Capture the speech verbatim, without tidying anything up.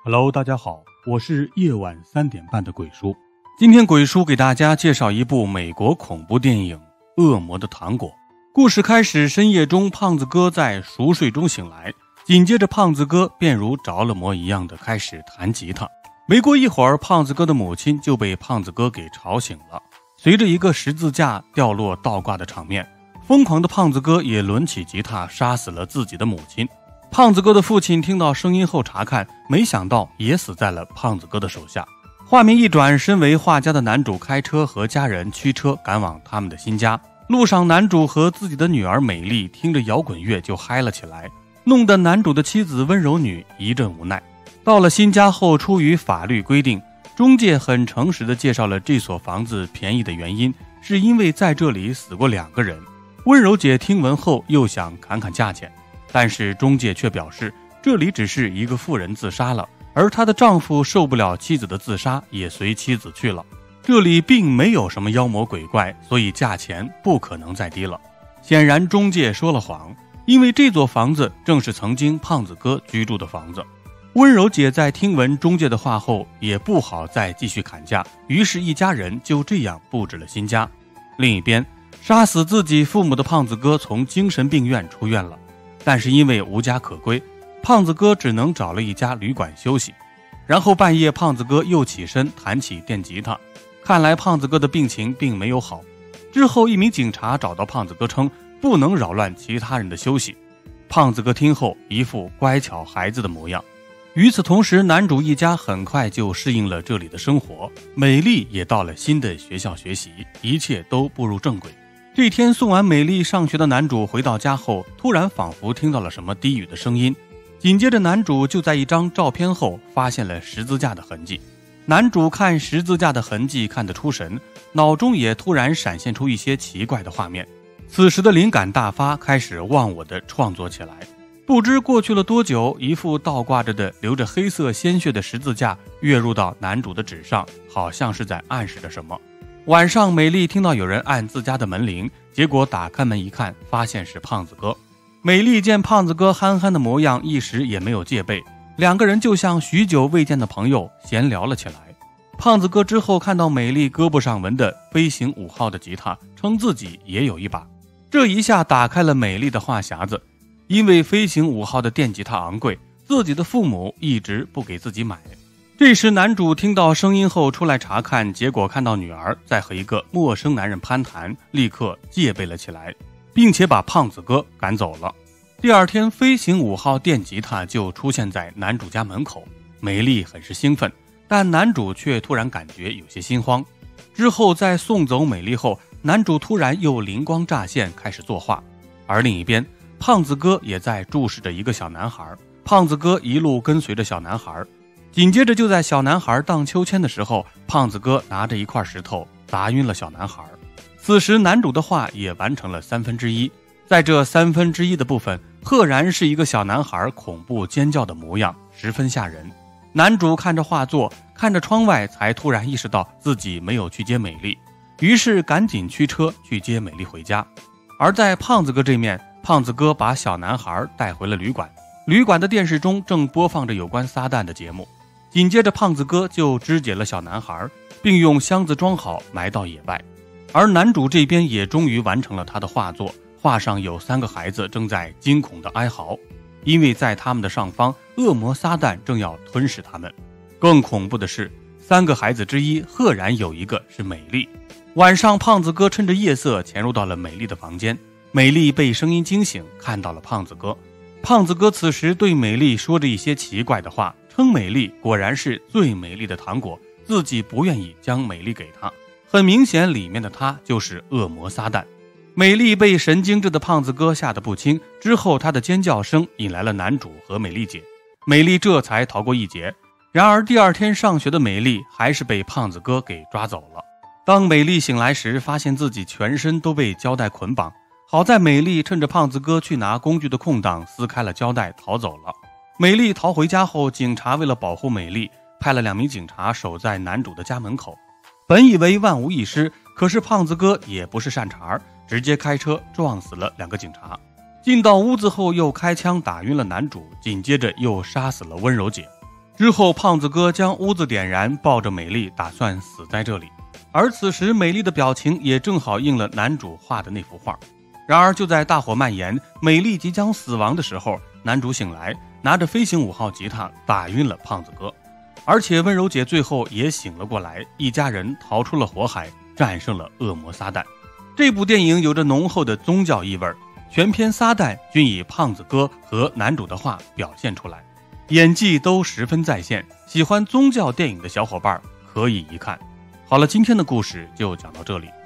Hello， 大家好，我是夜晚三点半的鬼叔。今天鬼叔给大家介绍一部美国恐怖电影《恶魔的糖果》。故事开始，深夜中胖子哥在熟睡中醒来，紧接着胖子哥便如着了魔一样的开始弹吉他。没过一会儿，胖子哥的母亲就被胖子哥给吵醒了。随着一个十字架掉落倒挂的场面，疯狂的胖子哥也抡起吉他杀死了自己的母亲。胖子哥的父亲听到声音后查看，没想到也死在了胖子哥的手下。画面一转，身为画家的男主开车和家人驱车赶往他们的新家。路上，男主和自己的女儿美丽听着摇滚乐就嗨了起来，弄得男主的妻子温柔女一阵无奈。到了新家后，出于法律规定，中介很诚实地介绍了这所房子便宜的原因，是因为在这里死过两个人。温柔姐听闻后又想砍砍价钱，但是中介却表示这里只是一个妇人自杀了，而她的丈夫受不了妻子的自杀，也随妻子去了。这里并没有什么妖魔鬼怪，所以价钱不可能再低了。显然中介说了谎，因为这座房子正是曾经胖子哥居住的房子。温柔姐在听闻中介的话后也不好再继续砍价，于是一家人就这样布置了新家。另一边，杀死自己父母的胖子哥从精神病院出院了，但是因为无家可归，胖子哥只能找了一家旅馆休息。然后半夜，胖子哥又起身弹起电吉他，看来胖子哥的病情并没有好。之后一名警察找到胖子哥，称不能扰乱其他人的休息。胖子哥听后一副乖巧孩子的模样。与此同时，男主一家很快就适应了这里的生活，美丽也到了新的学校学习，一切都步入正轨。这天送完美丽上学的男主回到家后，突然仿佛听到了什么低语的声音，紧接着男主就在一张照片后发现了十字架的痕迹。男主看十字架的痕迹看得出神，脑中也突然闪现出一些奇怪的画面。此时的灵感大发，开始忘我的创作起来。不知过去了多久，一副倒挂着的流着黑色鲜血的十字架跃入到男主的纸上，好像是在暗示着什么。晚上，美丽听到有人按自家的门铃，结果打开门一看，发现是胖子哥。美丽见胖子哥憨憨的模样，一时也没有戒备，两个人就像许久未见的朋友闲聊了起来。胖子哥之后看到美丽胳膊上纹的飞行五号的吉他，称自己也有一把，这一下打开了美丽的话匣子。因为飞行五号的电吉他昂贵，自己的父母一直不给自己买。这时男主听到声音后出来查看，结果看到女儿在和一个陌生男人攀谈，立刻戒备了起来，并且把胖子哥赶走了。第二天，飞行五号电吉他就出现在男主家门口，美丽很是兴奋，但男主却突然感觉有些心慌。之后在送走美丽后，男主突然又灵光乍现，开始作画。而另一边，胖子哥也在注视着一个小男孩，胖子哥一路跟随着小男孩。紧接着就在小男孩荡秋千的时候，胖子哥拿着一块石头砸晕了小男孩。此时男主的画也完成了三分之一，在这三分之一的部分，赫然是一个小男孩恐怖尖叫的模样，十分吓人。男主看着画作，看着窗外，才突然意识到自己没有去接美丽，于是赶紧驱车去接美丽回家。而在胖子哥这面，胖子哥把小男孩带回了旅馆，旅馆的电视中正播放着有关撒旦的节目。紧接着胖子哥就肢解了小男孩，并用箱子装好埋到野外。而男主这边也终于完成了他的画作，画上有三个孩子正在惊恐的哀嚎，因为在他们的上方，恶魔撒旦正要吞噬他们。更恐怖的是，三个孩子之一赫然有一个是美丽。晚上，胖子哥趁着夜色潜入到了美丽的房间，美丽被声音惊醒，看到了胖子哥。胖子哥此时对美丽说着一些奇怪的话，称美丽果然是最美丽的糖果，自己不愿意将美丽给他。很明显，里面的他就是恶魔撒旦。美丽被神经质的胖子哥吓得不轻，之后他的尖叫声引来了男主和美丽姐，美丽这才逃过一劫。然而第二天上学的美丽还是被胖子哥给抓走了。当美丽醒来时，发现自己全身都被胶带捆绑，好在美丽趁着胖子哥去拿工具的空档撕开了胶带逃走了。美丽逃回家后，警察为了保护美丽，派了两名警察守在男主的家门口。本以为万无一失，可是胖子哥也不是善茬，直接开车撞死了两个警察。进到屋子后又开枪打晕了男主，紧接着又杀死了温柔姐。 之后胖子哥将屋子点燃，抱着美丽打算死在这里。而此时美丽的表情也正好应了男主画的那幅画。然而就在大火蔓延，美丽即将死亡的时候，男主醒来，拿着飞行五号吉他打晕了胖子哥。而且温柔姐最后也醒了过来，一家人逃出了火海，战胜了恶魔撒旦。这部电影有着浓厚的宗教意味，全篇撒旦均以胖子哥和男主的画表现出来，演技都十分在线，喜欢宗教电影的小伙伴可以一看。好了，今天的故事就讲到这里。